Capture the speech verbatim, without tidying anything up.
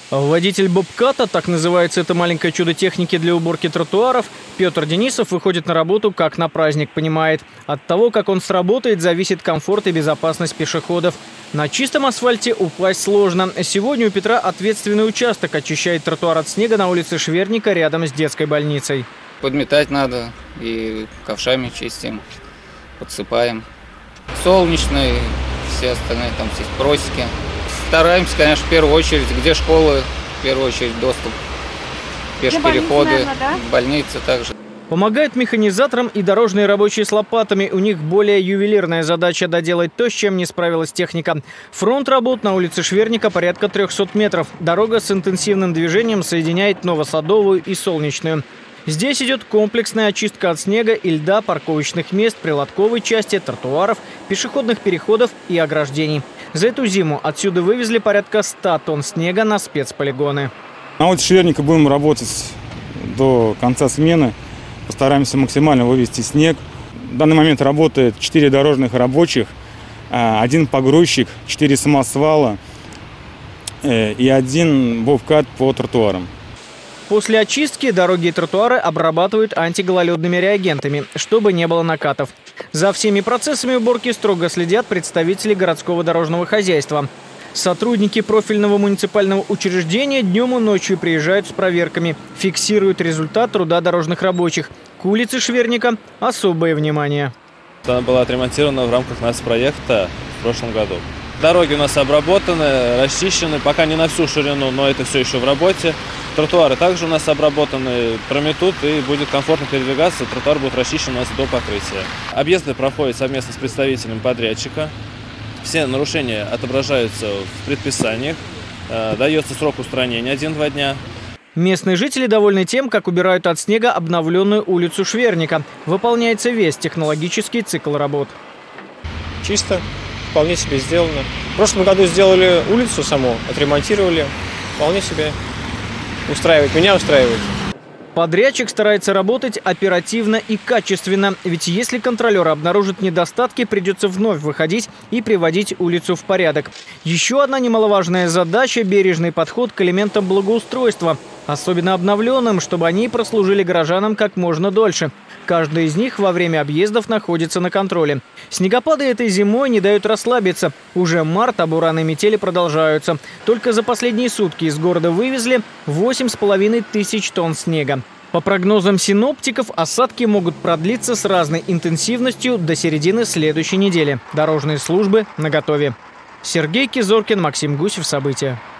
Водитель бобката, так называется это маленькое чудо техники для уборки тротуаров, Петр Денисов выходит на работу как на праздник, понимает. От того, как он сработает, зависит комфорт и безопасность пешеходов. На чистом асфальте упасть сложно. Сегодня у Петра ответственный участок очищает тротуар от снега на улице Шверника рядом с детской больницей. Подметать надо и ковшами чистим, подсыпаем. Солнечный, все остальные там есть просеки. Стараемся, конечно, в первую очередь, где школы, в первую очередь доступ, пешепереходы, больницы, наверное, да? Больницы также. Помогают механизаторам и дорожные рабочие с лопатами. У них более ювелирная задача доделать то, с чем не справилась техника. Фронт работ на улице Шверника порядка трёхсот метров. Дорога с интенсивным движением соединяет Новосадовую и Солнечную. Здесь идет комплексная очистка от снега и льда парковочных мест, прилотковой части, тротуаров, пешеходных переходов и ограждений. За эту зиму отсюда вывезли порядка ста тонн снега на спецполигоны. На улице Шверника будем работать до конца смены. Постараемся максимально вывести снег. В данный момент работает четыре дорожных рабочих, один погрузчик, четыре самосвала и один бобкат по тротуарам. После очистки дороги и тротуары обрабатывают антигололедными реагентами, чтобы не было накатов. За всеми процессами уборки строго следят представители городского дорожного хозяйства. Сотрудники профильного муниципального учреждения днем и ночью приезжают с проверками, фиксируют результат труда дорожных рабочих. К улице Шверника особое внимание. Она была отремонтирована в рамках нацпроекта в прошлом году. Дороги у нас обработаны, расчищены, пока не на всю ширину, но это все еще в работе. Тротуары также у нас обработаны, прометут и будет комфортно передвигаться. Тротуар будет расчищен у нас до покрытия. Объезды проходят совместно с представителем подрядчика. Все нарушения отображаются в предписаниях. Дается срок устранения один-два дня. Местные жители довольны тем, как убирают от снега обновленную улицу Шверника. Выполняется весь технологический цикл работ. Чисто, вполне себе сделано. В прошлом году сделали улицу саму, отремонтировали. Вполне себе устраивает, меня устраивает. Подрядчик старается работать оперативно и качественно, ведь если контролер обнаружит недостатки, придется вновь выходить и приводить улицу в порядок. Еще одна немаловажная задача – бережный подход к элементам благоустройства, особенно обновленным, чтобы они прослужили горожанам как можно дольше. Каждый из них во время объездов находится на контроле. Снегопады этой зимой не дают расслабиться. Уже март, а бураны и метели продолжаются. Только за последние сутки из города вывезли восемь с половиной тысяч тонн снега. По прогнозам синоптиков, осадки могут продлиться с разной интенсивностью до середины следующей недели. Дорожные службы наготове. Сергей Кизоркин, Максим Гусев. События.